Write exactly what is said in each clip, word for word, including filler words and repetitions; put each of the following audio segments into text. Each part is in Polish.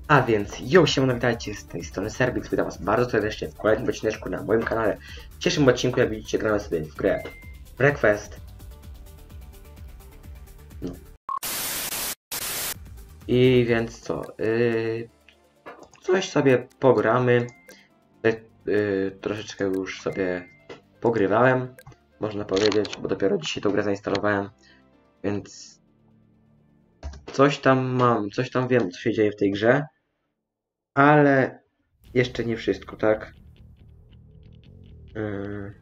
A więc, jo, siemano, witajcie z tej strony Serbix, witam was bardzo serdecznie w kolejnym odcineczku na moim kanale. W dzisiejszym odcinku, jak widzicie, gramy sobie w grę Breakfast. No. I więc co, yy, coś sobie pogramy, yy, troszeczkę już sobie pogrywałem, można powiedzieć, bo dopiero dzisiaj tą grę zainstalowałem, więc coś tam mam, coś tam wiem, co się dzieje w tej grze, ale jeszcze nie wszystko, tak? Yy.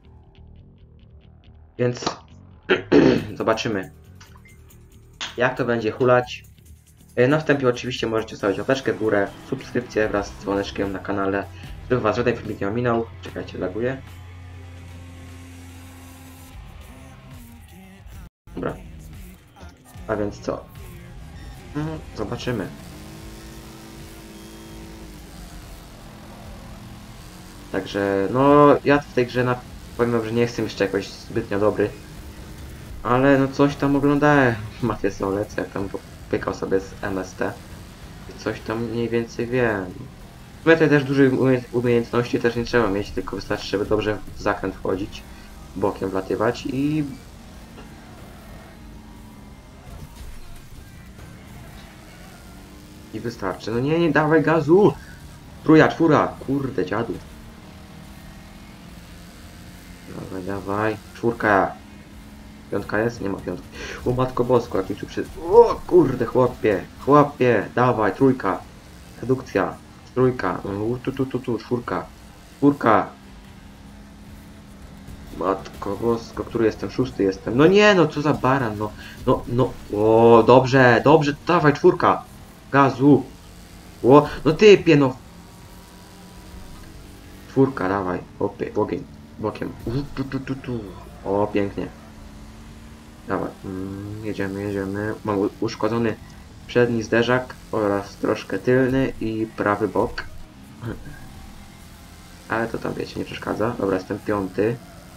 Więc zobaczymy, jak to będzie hulać. Na wstępie oczywiście możecie stawić łapeczkę w górę, subskrypcję wraz z dzwoneczkiem na kanale, żeby was żaden filmik nie ominął. Czekajcie, laguję. Dobra. A więc co? Mhm, zobaczymy. Także, no, ja w tej grze na, powiem, że nie jestem jeszcze jakoś zbytnio dobry. Ale no coś tam oglądałem Mafię Solec, jak tam pykał sobie z M S T. I coś tam mniej więcej wiem. W sumie tutaj też dużej umiejętności też nie trzeba mieć, tylko wystarczy, żeby dobrze w zakręt wchodzić, bokiem wlatywać i... I wystarczy. No nie, nie dawaj gazu! Trója, czwóra! Kurde, dziadu. Dawaj, dawaj. Czwórka. Piątka jest? Nie ma piątki. O matko bosko, jak mi tu przy... O kurde, chłopie! Chłopie! Dawaj, trójka. Redukcja. Trójka. Tu, tu, tu, tu, czwórka. Czwórka. Matko bosko, który jestem? Szósty jestem. No nie, no co za baran, no. No, no. O, dobrze, dobrze, dawaj, czwórka. Gazu. O, no typie, no. Czwórka, dawaj. Opie, ogień. Bokiem. Tu, tu, tu, tu. O, pięknie. Dawaj. Mm, jedziemy, jedziemy. Mam uszkodzony przedni zderzak oraz troszkę tylny i prawy bok. Ale to tam, wiecie, nie przeszkadza. Dobra, jestem piąty.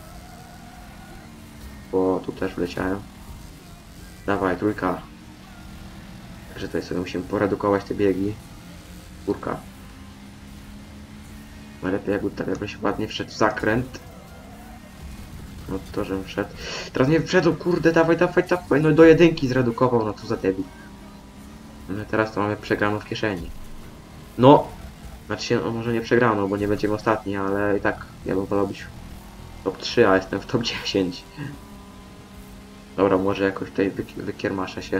Bo tu też wleciałem. Dawaj, trójka. Także tutaj sobie musimy poredukować te biegi. Czwórka. Najlepiej jakby tak jakoś ładnie wszedł w zakręt. No to, żebym wszedł. Teraz nie wszedł, kurde, dawaj, dawaj, dawaj. No do jedynki zredukował, no co za debil. No teraz to mamy przegraną w kieszeni. No! Znaczy się, no może nie przegrano, bo nie będziemy ostatni, ale i tak ja bym wolał być w top trzy, a jestem w top dziesięć. Dobra, może jakoś tutaj wykiermaszę się.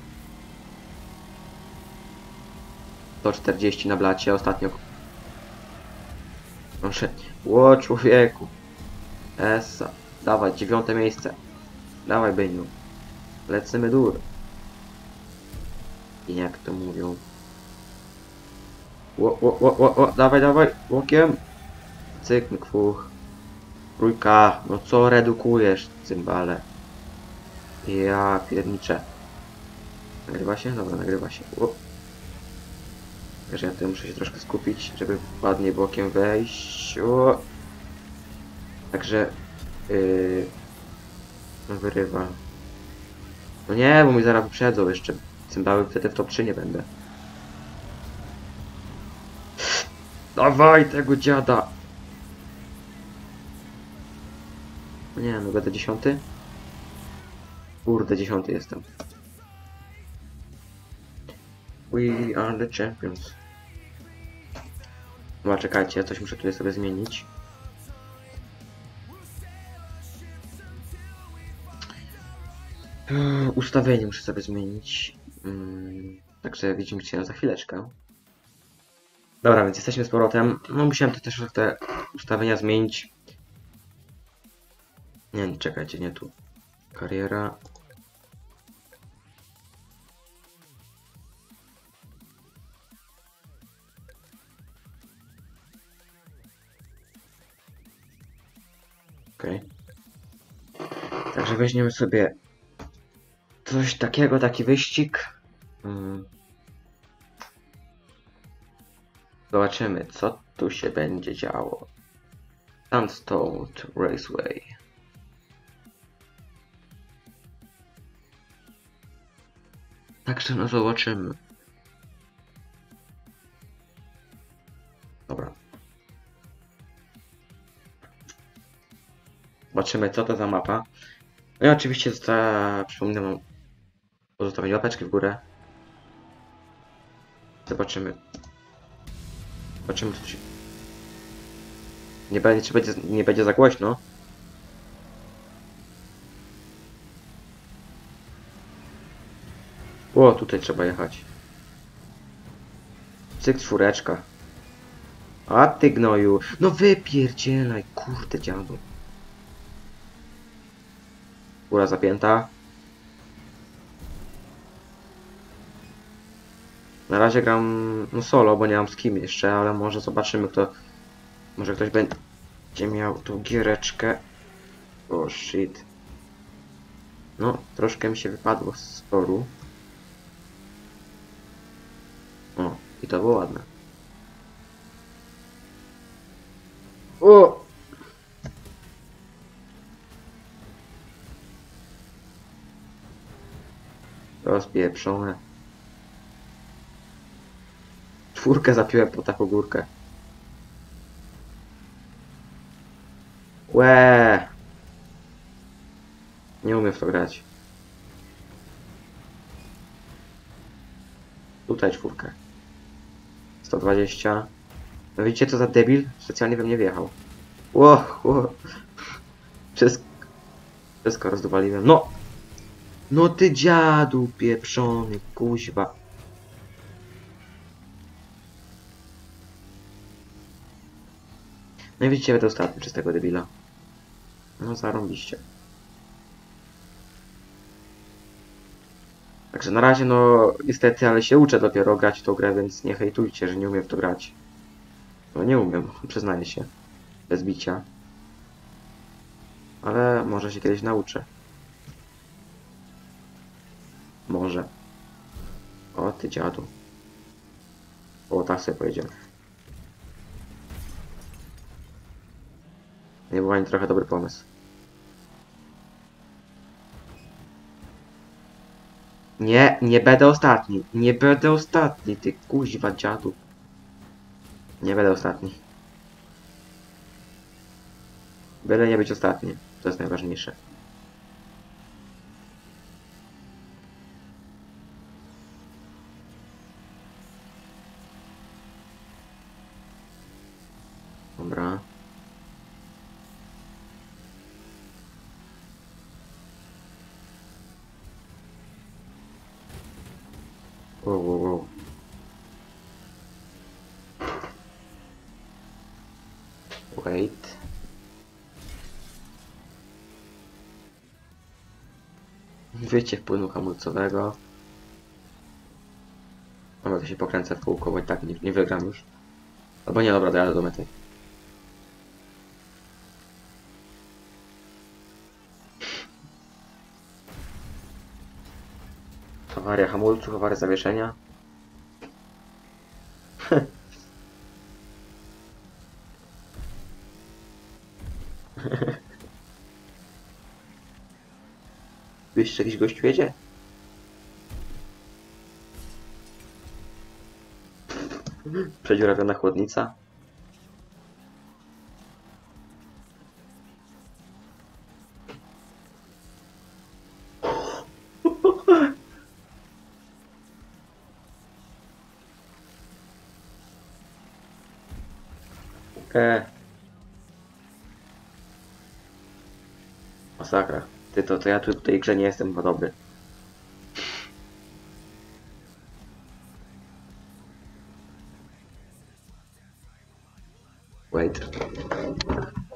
sto czterdzieści na blacie, ostatnio. Proszę. Ło, człowieku. Esa. Dawaj, dziewiąte miejsce. Dawaj, Byniu. Lecimy dur. I jak to mówią? Ło, ło, ło, ło, ło. Dawaj, dawaj. Łokiem. Cyk, mkwuch. Trójka. No co redukujesz, cymbale? Ja pierniczę. Nagrywa się? Dobra, nagrywa się. O. Także ja tutaj muszę się troszkę skupić, żeby ładnie bokiem wejść. O. Także... Yy, wyrywa. No nie, bo mi zaraz wyprzedzą jeszcze. Cymbały wtedy w top trzy nie będę. Dawaj tego dziada! Nie, no będę dziesiąty? Kurde, dziesiąty jestem. We are the champions. No czekajcie, ja coś muszę tutaj sobie zmienić. Ustawienie muszę sobie zmienić. Hmm, także widzimy się za chwileczkę. Dobra, więc jesteśmy z powrotem. No musiałem to też te ustawienia zmienić. Nie, nie, czekajcie, nie tu. Kariera. Okej. Okay. Także weźmiemy sobie coś takiego, taki wyścig. Hmm. Zobaczymy, co tu się będzie działo. Sandstone Raceway. Także no zobaczymy. Zobaczymy, co to za mapa. No i oczywiście za... przypominam o pozostawieniu łapeczki w górę. Zobaczymy. Zobaczymy, co ci... Nie będzie, czy będzie, nie będzie za głośno. O, tutaj trzeba jechać. Cyk, czwóreczka. A ty gnoju. No wypierdzielaj, kurde dziadu. Góra zapięta. Na razie gram no solo, bo nie mam z kim jeszcze, ale może zobaczymy kto... Może ktoś będzie miał tą giereczkę. O oh, shit. No, troszkę mi się wypadło z toru. O, i to było ładne. O! Rozpieprzone. Czwórkę zapiłem po taką górkę. Łe. Nie umiem w to grać. Tutaj czwórkę. sto dwadzieścia. No widzicie co za debil? Specjalnie we mnie wjechał. Ło, ło. Wszystko, wszystko rozdwaliłem. No! No ty dziadu pieprzony, kuźwa. No i widzicie, będę ostatni przez tego debila. No zarąbiście. Także na razie no niestety, ale się uczę dopiero grać w tą grę, więc nie hejtujcie, że nie umiem w to grać. No nie umiem, przyznaję się. Bez bicia. Ale może się kiedyś nauczę. Może. O ty dziadu. O, tak sobie pojedziemy. Nie był ani trochę dobry pomysł. Nie, nie będę ostatni. Nie będę ostatni, ty kuźwa dziadu. Nie będę ostatni. Byle nie być ostatni. To jest najważniejsze. Dobra. Wow, wow, wow. Wait. Wyciek płynu hamulcowego. Dobra, to się pokręcę w kółko, bo i tak nie, nie wygram już. Albo nie, dobra, dojadę do mety. Awaria hamulców, awaria zawieszenia. Jeszcze jakiś gościu jedzie? Przedziurawiona chłodnica. E. Masakra. Ty to, to ja tu w tej grze nie jestem chyba dobry. Wait.